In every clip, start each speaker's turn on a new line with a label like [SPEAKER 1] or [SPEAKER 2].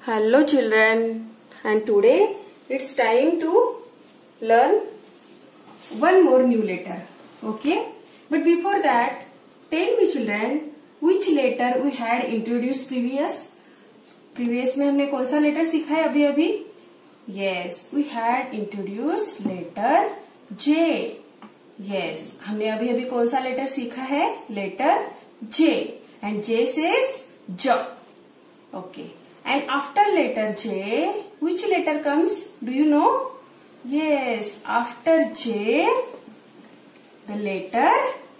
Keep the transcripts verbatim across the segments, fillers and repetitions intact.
[SPEAKER 1] Hello children, and today it's time to learn one more new letter. Okay, but before that, tell me children, which letter we had introduced previous? Previous में हमने कौन सा letter सीखा है अभी अभी? Yes, we had introduced letter J. Yes, हमने अभी अभी कौन सा लेटर सीखा है? Letter J. And J says J. Okay. And after letter J, which letter comes? Do you know? Yes, after J, the letter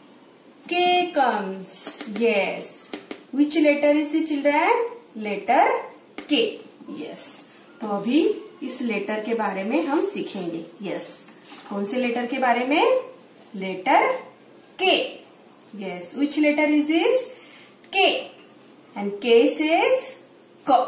[SPEAKER 1] K comes. Yes. Which letter is the children? Letter K. Yes. तो अभी इस letter के बारे में हम सीखेंगे. Yes. कौन से लेटर के बारे में? Letter K. Yes. Which letter is this? K. And K says K.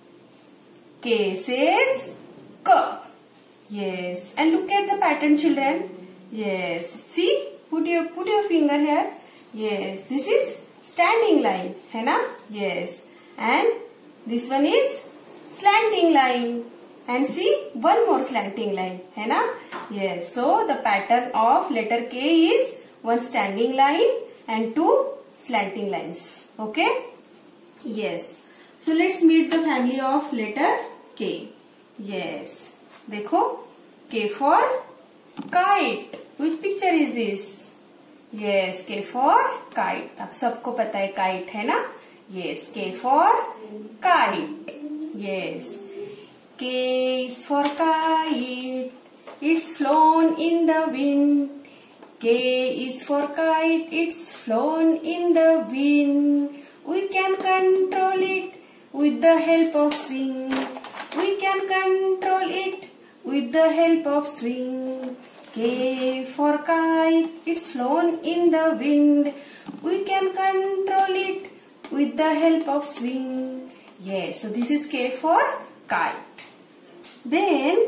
[SPEAKER 1] K says K. Yes. And look at the pattern, children. Yes. See? Put your put your finger here. Yes. This is standing line, है ना? Yes. And this one is slanting line. And see, one more slanting line, है ना? Yes. So the pattern of letter K is one standing line and two slanting lines. Okay? Yes. So let's meet the family of letter K. Yes. देखो, K for kite. Which picture is this? Yes, K for kite. अब सबको पता है kite है ना? Yes, K for kite. Yes. K is for kite. It's flown in the wind. K is for kite. It's flown in the wind. We can control it with the help of string. We can control it with the help of string. K for kite, it's flown in the wind. We can control it with the help of string. Yes, so this is K for kite. Then,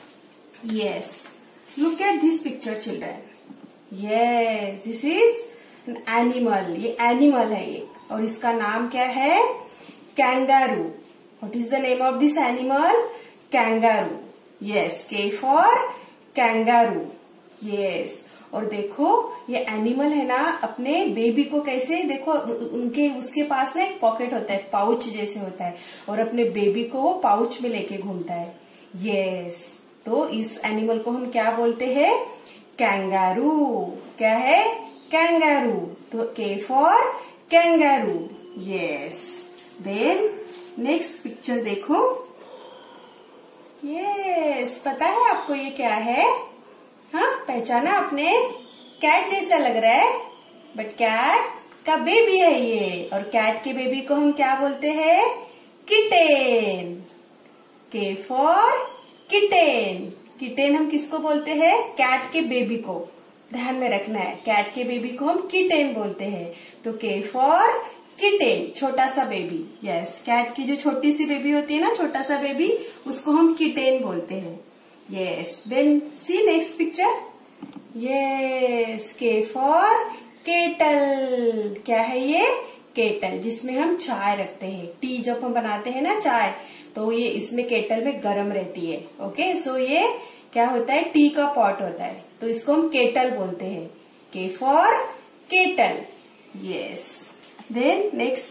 [SPEAKER 1] yes, look at this picture, children. Yes, this is an animal. ये animal है एक और इसका नाम क्या है? Kangaroo. What is the name of this animal? Kangaroo. Yes, K for kangaroo. Yes. और देखो ये एनिमल है ना अपने बेबी को कैसे देखो उनके उसके पास ना एक पॉकेट होता है पाउच जैसे होता है और अपने बेबी को वो पाउच में लेके घूमता है. यस. तो इस एनिमल को हम क्या बोलते हैं? कैंगारू. क्या है? कैंगारू. तो K for kangaroo. Yes. Then next picture देखो. यस, पता है आपको ये क्या है? हाँ, पहचाना आपने? कैट जैसा लग रहा है बट कैट का बेबी है ये और कैट के बेबी को हम क्या बोलते हैं? किटेन. के फॉर किटेन. किटेन हम किसको बोलते हैं? कैट के बेबी को. ध्यान में रखना है, कैट के बेबी को हम किटेन बोलते हैं. तो के फॉर किटेन, छोटा सा बेबी. यस, कैट की जो छोटी सी बेबी होती है ना, छोटा सा बेबी, उसको हम किटेन बोलते हैं. Yes. Then see next picture. Yes, K for kettle. क्या है ये? केटल, जिसमें हम चाय रखते हैं. टी जब हम बनाते हैं ना चाय, तो ये इसमें केटल में गर्म रहती है. ओके, सो ये क्या होता है? टी का पॉट होता है, तो इसको हम केटल बोलते हैं. K for kettle. Yes. Then next.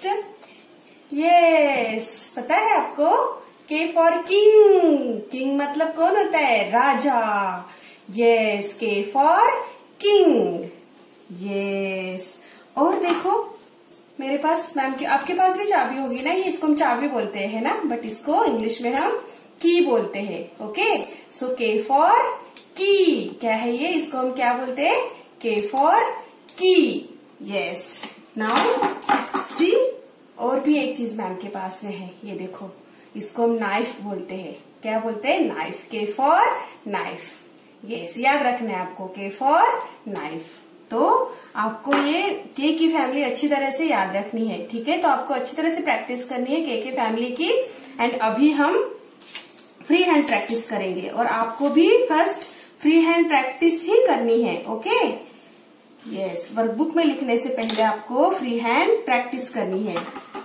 [SPEAKER 1] Yes, पता है आपको? के फॉर किंग. किंग मतलब कौन होता है? राजा. Yes, K for king. Yes. और देखो मेरे पास मैम के आपके पास भी चाबी होगी ना, ये इसको हम चाबी बोलते हैं ना, बट इसको इंग्लिश में हम की बोलते हैं. ओके, सो के फॉर की. क्या है ये? इसको हम क्या बोलते हैं? के फॉर की. यस. नाउ सी, और भी एक चीज मैम के पास में है, ये देखो, इसको हम नाइफ बोलते हैं. क्या बोलते हैं? नाइफ. के फॉर नाइफ. यस, याद रखना है आपको, के फॉर नाइफ. तो आपको ये के की फैमिली अच्छी तरह से याद रखनी है. ठीक है, तो आपको अच्छी तरह से प्रैक्टिस करनी है के के फैमिली की. एंड अभी हम फ्री हैंड प्रैक्टिस करेंगे और आपको भी फर्स्ट फ्री हैंड प्रैक्टिस ही करनी है. ओके. यस, वर्कबुक में लिखने से पहले आपको फ्री हैंड प्रैक्टिस करनी है.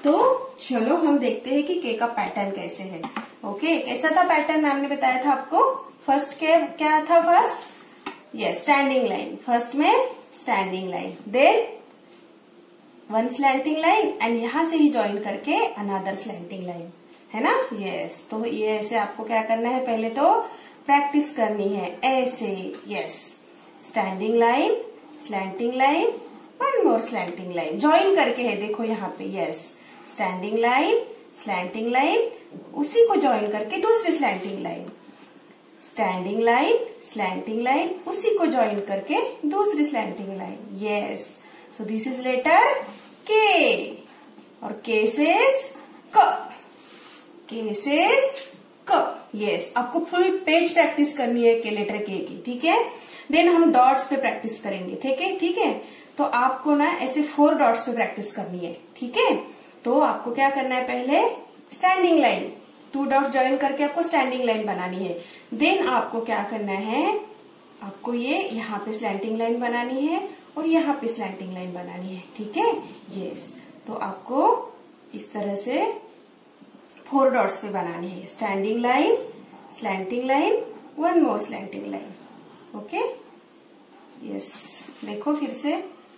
[SPEAKER 1] तो चलो हम देखते हैं कि के का पैटर्न कैसे है। ओके, कैसा था पैटर्न मैम ने बताया था आपको। फर्स्ट के क्या था, first yes standing line, first में standing line, then one slanting line and यहां से ही ज्वाइन करके अनदर स्लैंटिंग लाइन, है ना। यस, तो ये ऐसे आपको क्या करना है, पहले तो प्रैक्टिस करनी है ऐसे। Yes, standing line, slanting line, one more slanting line, join करके है, देखो यहाँ पे। Yes, standing line, slanting line, उसी को ज्वाइन करके दूसरी slanting line, standing line, slanting line, उसी को ज्वाइन करके दूसरी slanting line. Yes, so this is letter K, और के सेज क, के सेज क। यस, आपको फुल पेज प्रैक्टिस करनी है के लेटर के की, ठीक है। देन हम डॉट्स पे प्रैक्टिस करेंगे, ठीक है, ठीक है। तो आपको ना ऐसे फोर डॉट्स पे प्रैक्टिस करनी है, ठीक है। तो आपको क्या करना है, पहले standing line, two dots join करके आपको स्टैंडिंग लाइन बनानी है। देन आपको क्या करना है, आपको ये यहाँ पे स्लैंटिंग लाइन बनानी है और यहाँ पे स्लैंटिंग लाइन बनानी है, ठीक है। यस, तो आपको इस तरह से फोर डॉट्स पे बनानी है, standing line, slanting line, one more slanting line. Okay, yes, देखो फिर से,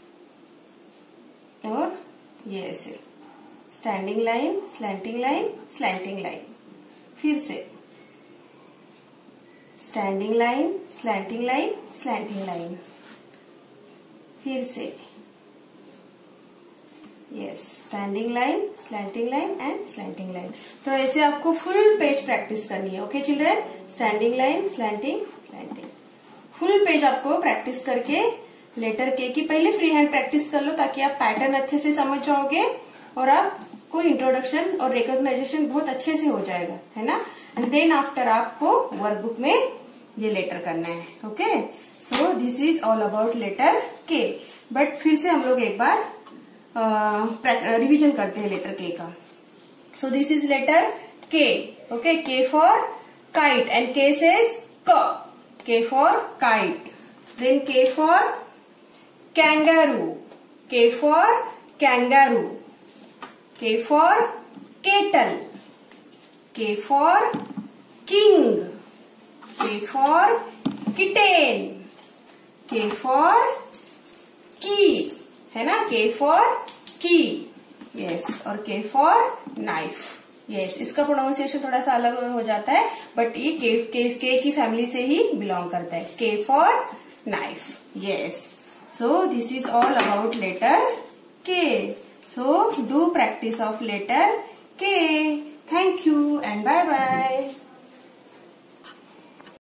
[SPEAKER 1] और ये ऐसे standing line, slanting line, slanting line, फिर से standing line, slanting line, slanting line, फिर से yes standing line, slanting line and slanting line. तो ऐसे आपको फुल पेज प्रैक्टिस करनी है। Okay children, standing line, slanting, slanting, full page आपको प्रैक्टिस करके लेटर के की पहले फ्री हैंड प्रैक्टिस कर लो, ताकि आप पैटर्न अच्छे से समझ जाओगे और आपको इंट्रोडक्शन और रिकॉग्नाइजेशन बहुत अच्छे से हो जाएगा, है ना। एंड देन आफ्टर आपको वर्कबुक में ये लेटर करना है। Okay, so this is all about letter K. But फिर से हम लोग एक बार रिवीजन uh, करते हैं लेटर के का। So this is letter K. Okay, K for kite and K says क, K for kite, then K for kangaroo, K for kangaroo, K for kettle, K for king, K for kitten, K for key, है ना, K for key, yes, और K for knife, yes, इसका pronunciation थोड़ा सा अलग हो जाता है, बट ये के, के, के की फैमिली से ही बिलोंग करता है। K for knife, yes. So this is all about letter K. So do practice of letter K. Thank you and bye bye.